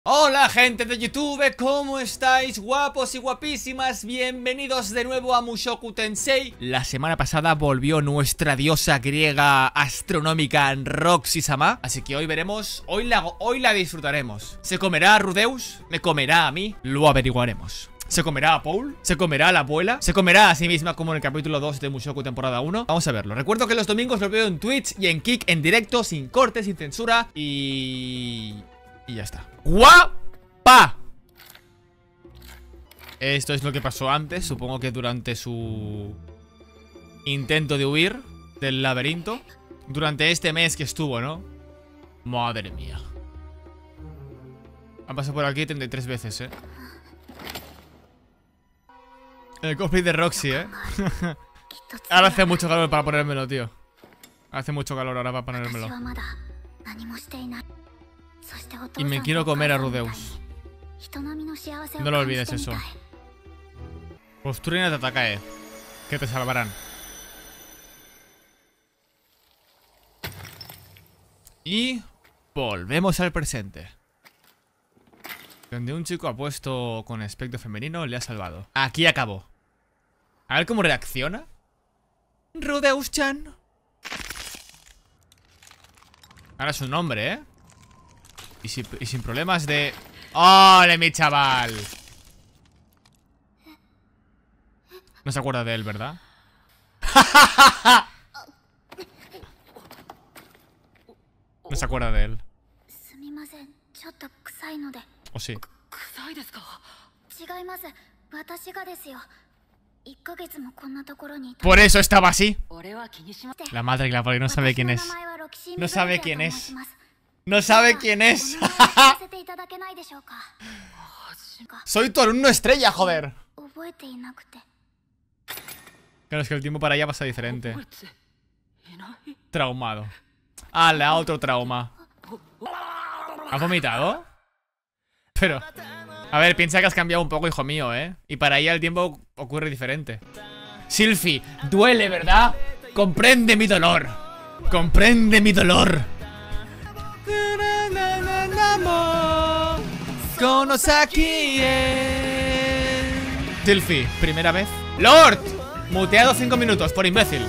Hola gente de YouTube, ¿cómo estáis? Guapos y guapísimas, bienvenidos de nuevo a Mushoku Tensei. La semana pasada volvió nuestra diosa griega astronómica Roxy-sama, así que hoy veremos, hoy la disfrutaremos. ¿Se comerá a Rudeus? ¿Me comerá a mí? Lo averiguaremos. ¿Se comerá a Paul? ¿Se comerá a la abuela? ¿Se comerá a sí misma como en el capítulo 2 de Mushoku temporada 1? Vamos a verlo. Recuerdo que los domingos lo veo en Twitch y en Kick en directo, sin corte, sin censura y ya está. ¡Guapa! Esto es lo que pasó antes. Supongo que durante su intento de huir del laberinto. Durante este mes que estuvo, ¿no? Madre mía. Han pasado por aquí 33 veces, El cosplay de Roxy, Ahora hace mucho calor para ponérmelo, tío. Hace mucho calor ahora para ponérmelo. Y me quiero comer a Rudeus. No lo olvides eso. Posturina Tatakae, que te salvarán. Y volvemos al presente, donde un chico apuesto con aspecto femenino le ha salvado. Aquí acabó. A ver cómo reacciona Rudeus-chan. Ahora es un nombre, Y sin problemas de... ¡Ole, mi chaval! No se acuerda de él, ¿verdad? No se acuerda de él. ¿O sí? Por eso estaba así. La madre que la parió no sabe quién es. No sabe quién es. No sabe quién es. Soy tu alumno estrella, joder. Claro, es que el tiempo para allá pasa diferente. Traumado. ¡Hala, otro trauma! ¿Has vomitado? Pero... A ver, piensa que has cambiado un poco, hijo mío, Y para ella el tiempo ocurre diferente. Sylphie, duele, ¿verdad? Comprende mi dolor. Comprende mi dolor. Sylphie, primera vez. ¡Lord! Muteado 5 minutos por imbécil.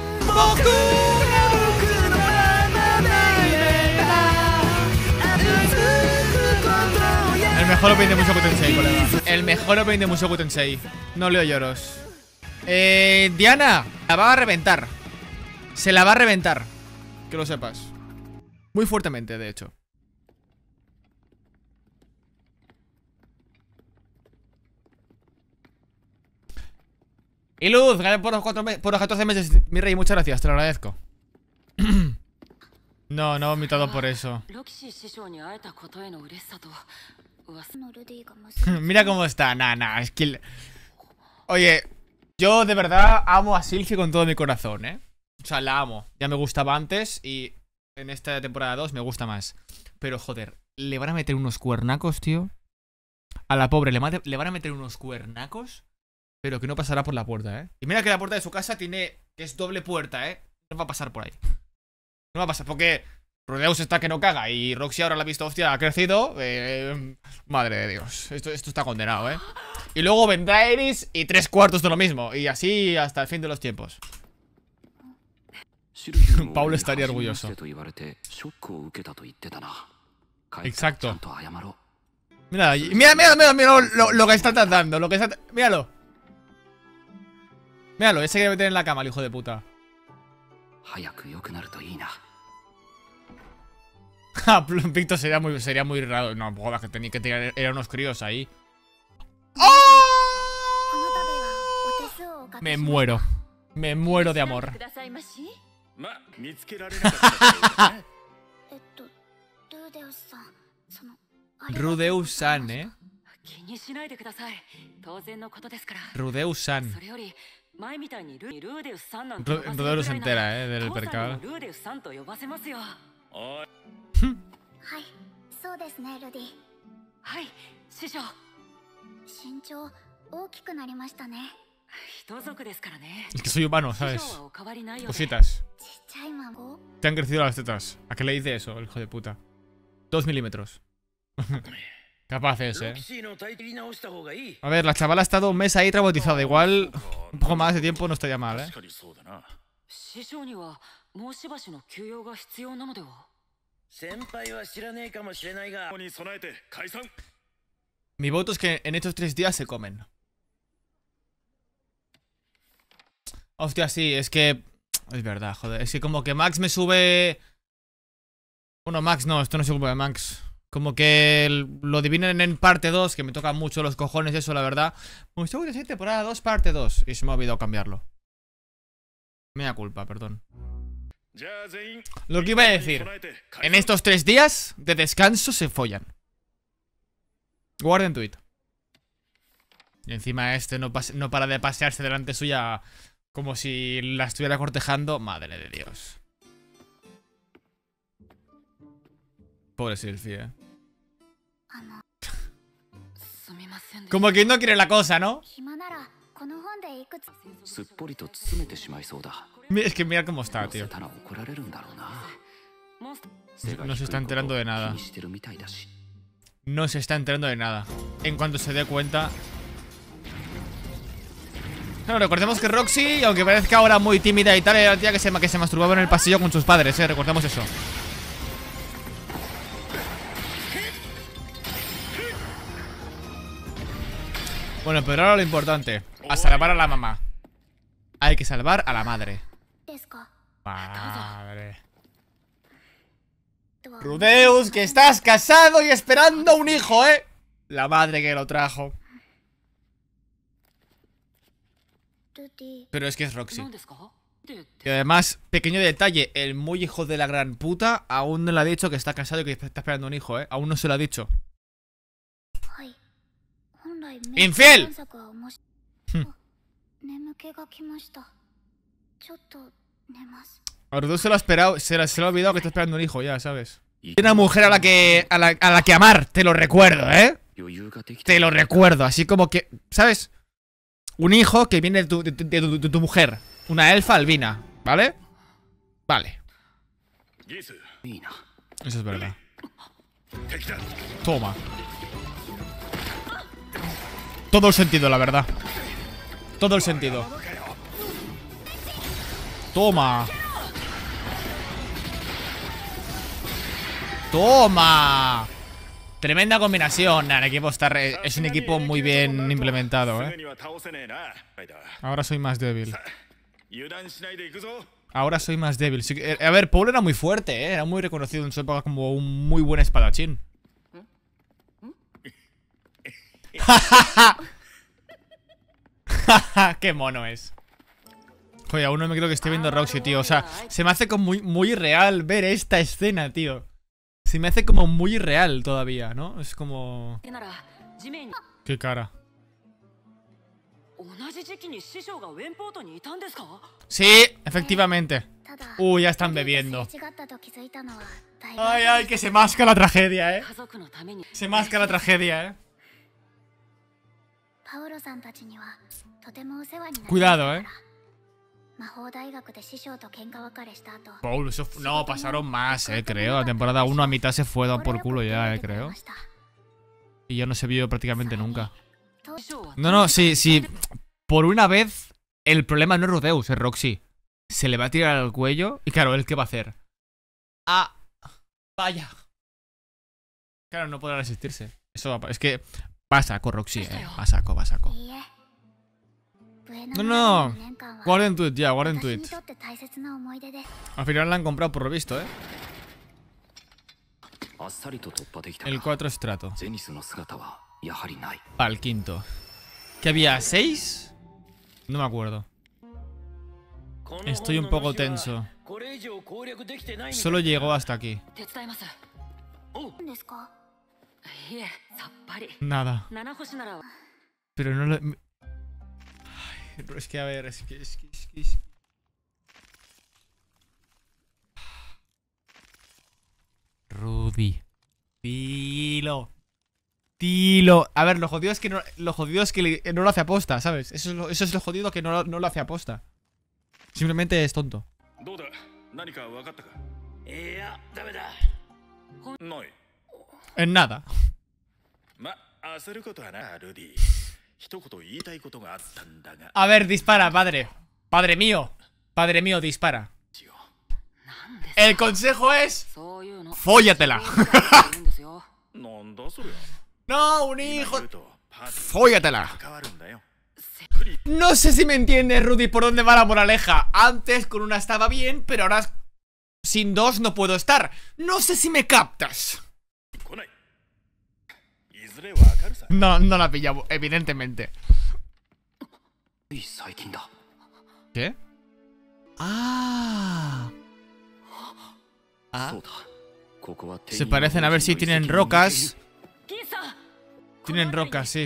El mejor opening de Mushoku Tensei, colega. El mejor opening de Mushoku Tensei. No leo lloros. Diana, la va a reventar. Se la va a reventar. Que lo sepas. Muy fuertemente, de hecho. Y Luz, gané por los 14 meses. Mi rey, muchas gracias, te lo agradezco. No he vomitado por eso. Mira cómo está. Nah, es que... Oye, yo de verdad amo a Sylphie con todo mi corazón, O sea, la amo. Ya me gustaba antes y en esta temporada 2 me gusta más. Pero joder, le van a meter unos cuernacos, tío. A la pobre le van a meter unos cuernacos, pero que no pasará por la puerta, Y mira que la puerta de su casa tiene... Que es doble puerta, No va a pasar por ahí. No va a pasar porque... Rudeus está que no caga y Roxy ahora la ha visto, hostia, ha crecido. Madre de Dios, esto está condenado, Y luego vendrá Eris y 3/4 de lo mismo. Y así hasta el fin de los tiempos. Paul estaría orgulloso. Exacto. Mira lo que está tratando. Míralo. Míralo, ese que debe tener en la cama, el hijo de puta. Víctor sería muy raro. No, joder, que tenía que tirar. Eran unos críos ahí. ¡Oh! Me muero de amor. Rudeus-san, Rudeus-san. Rudeus se entera, del percal. Es que soy humano, ¿sabes? Cositas. Te han crecido las tetas. ¿A qué le dice eso, el hijo de puta? 2 milímetros. Capaces, A ver, la chavala ha estado un mes ahí traumatizada. Igual un poco más de tiempo no estaría mal, Mi voto es que en estos 3 días se comen. Hostia, sí, es que... Es verdad, joder. Es que como que Max me sube... Bueno, Max no, esto no es culpa de Max. Como que lo adivinen en parte 2, que me toca mucho los cojones eso, la verdad. Pues tengo que decir temporada 2, parte 2. Y se me ha olvidado cambiarlo. Mea culpa, perdón. Lo que iba a decir. En estos 3 días de descanso se follan. Guarden tweet. Y encima este no para de pasearse delante suya como si la estuviera cortejando. Madre de Dios. Pobre Sylvie, Como que no quiere la cosa, ¿no? Es que mira cómo está, tío. No se está enterando de nada. No se está enterando de nada. En cuanto se dé cuenta... Bueno, recordemos que Roxy, aunque parezca ahora muy tímida y tal, era la tía que se masturbaba en el pasillo con sus padres, recordemos eso. Bueno, pero ahora lo importante. A salvar a la mamá. Hay que salvar a la madre. Madre. Rudeus, que estás casado y esperando un hijo, La madre que lo trajo. Pero es que es Roxy. Y además, pequeño detalle, el muy hijo de la gran puta aún no le ha dicho que está casado y que está esperando un hijo, Aún no se lo ha dicho. ¡Infiel! A Rudeus se lo ha esperado, se le ha olvidado que está esperando un hijo ya, ¿sabes? Hay una mujer a la que amar, te lo recuerdo, Te lo recuerdo, así como que, ¿sabes? Un hijo que viene de tu mujer. Una elfa albina, ¿vale? Vale. Eso es verdad. Toma. Todo el sentido, la verdad. Todo el sentido. Toma. Toma. Tremenda combinación. El equipo es un equipo muy bien implementado, Ahora soy más débil. Ahora soy más débil. Sí, a ver, Paul era muy fuerte, Era muy reconocido en su época como un muy buen espadachín. Qué mono es. Joder, aún no me creo que esté viendo Roxy, tío. O sea, se me hace como muy irreal ver esta escena, tío. Se me hace como muy irreal todavía, ¿no? Es como... Qué cara. Sí, efectivamente. Ya están bebiendo. Ay, ay, que se masca la tragedia, Se masca la tragedia, Cuidado, Paul, no, pasaron más, creo. La temporada 1 a mitad se fue dado por culo ya, creo. Y ya no se vio prácticamente nunca. No, sí. Por una vez, el problema no es Rudeus, es Roxy. Se le va a tirar al cuello. Y claro, ¿él qué va a hacer? ¡Ah! ¡Vaya! Claro, no podrá resistirse. Eso es que... Va a saco, Roxy, Va a saco. No. Guarden tweet, ya, guarden tweet. Al final la han comprado por lo visto, El 4 estrato. Al quinto. ¿Qué había? ¿6? No me acuerdo. Estoy un poco tenso. Solo llegó hasta aquí. Nada. Pero no lo... Ay, es que a ver, es que... Rudy. Dilo. A ver, lo jodido es que no lo hace aposta, ¿sabes? Eso es lo jodido, que no lo hace aposta. Simplemente es tonto. En nada. A ver, dispara, padre. Padre mío, dispara. El consejo es... fóllatela. No, un hijo. Fóllatela. No sé si me entiendes, Rudy, por dónde va la moraleja. Antes con una estaba bien, pero ahora sin dos no puedo estar. No sé si me captas. No, no la pillamos, evidentemente. ¿Qué? Ah. Se parecen, a ver si tienen rocas. Tienen rocas, sí.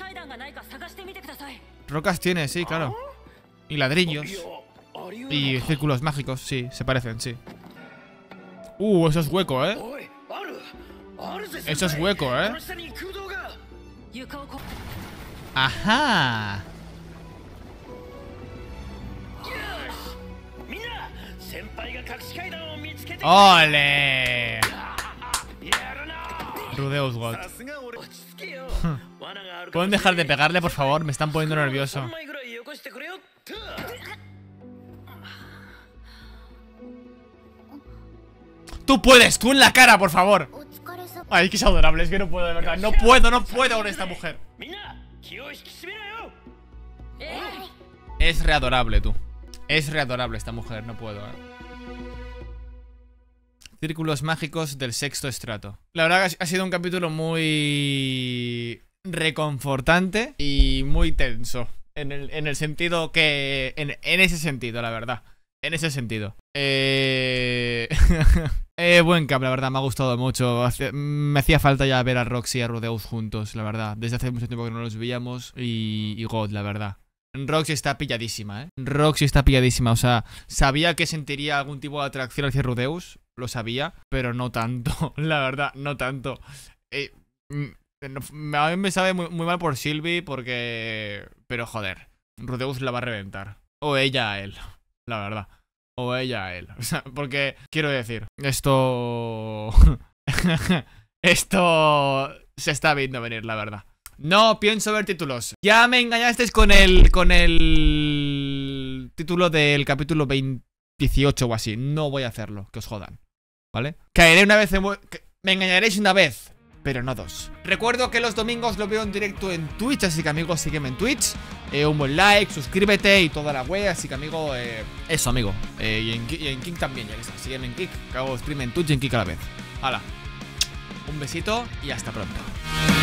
Rocas tiene, sí, claro. Y ladrillos. Y círculos mágicos, sí, se parecen, sí. Eso es hueco, ¿eh? Eso es hueco, ¿eh? Ajá. ¡Ole! Rudeus God. ¿Pueden dejar de pegarle, por favor? Me están poniendo nervioso. ¡Tú puedes! ¡Tú en la cara, por favor! Ay, que es adorable, es que no puedo, de verdad. No puedo con esta mujer. Es readorable, tú. Es readorable esta mujer, no puedo, Círculos mágicos del sexto estrato. La verdad que ha sido un capítulo muy reconfortante y muy tenso. En el sentido que... En ese sentido, la verdad. En ese sentido. Buen cap, la verdad, me ha gustado mucho. Me hacía falta ya ver a Roxy y a Rudeus juntos, la verdad. Desde hace mucho tiempo que no los veíamos. Y God, la verdad. Roxy está pilladísima, Roxy está pilladísima, o sea, sabía que sentiría algún tipo de atracción hacia Rudeus. Lo sabía, pero no tanto, la verdad, no tanto. A mí me sabe muy mal por Sylvie porque... Pero joder, Rudeus la va a reventar. O ella a él, la verdad. O ella a él. O sea, porque, quiero decir, esto... Esto se está viendo venir, la verdad. No pienso ver títulos. Ya me engañasteis con el título del capítulo 18 o así. No voy a hacerlo, que os jodan, ¿vale? Caeré una vez me engañaréis una vez, pero no dos. Recuerdo que los domingos lo veo en directo en Twitch, así que, amigos, sígueme en Twitch. Un buen like, suscríbete y toda la wea. Así que, amigo, eso, amigo. Y en Kick también, ya que está. Sígueme en Kick, que hago stream en Twitch y en Kick a la vez. Hala. Un besito y hasta pronto.